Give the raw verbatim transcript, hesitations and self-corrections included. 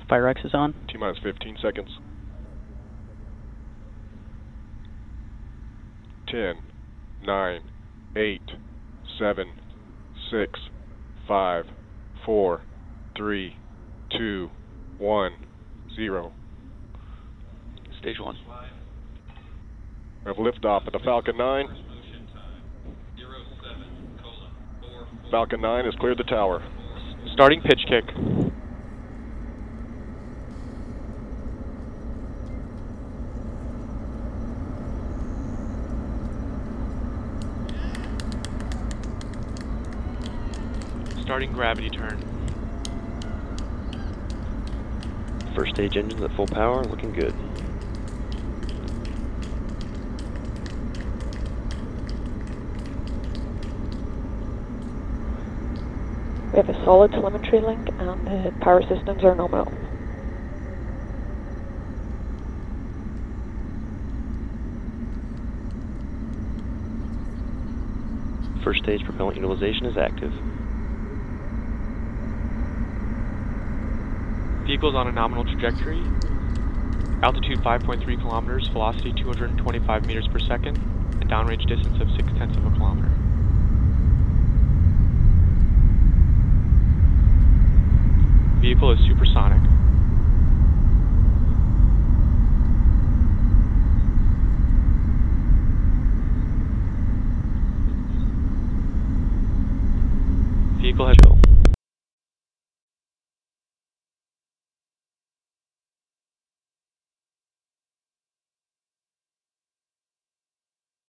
Fire X is on. T minus fifteen seconds. ten, nine, eight, seven, six, five, four, three, two, one, zero. Stage one. We have liftoff at the Falcon nine. Falcon nine has cleared the tower. Starting pitch kick. Starting gravity turn. First stage engines at full power, looking good. We have a solid telemetry link and the power systems are nominal. First stage propellant utilization is active. Vehicle's on a nominal trajectory. Altitude five point three kilometers, velocity two hundred twenty-five meters per second, and downrange distance of six tenths of a kilometer. Vehicle is supersonic. Vehicle has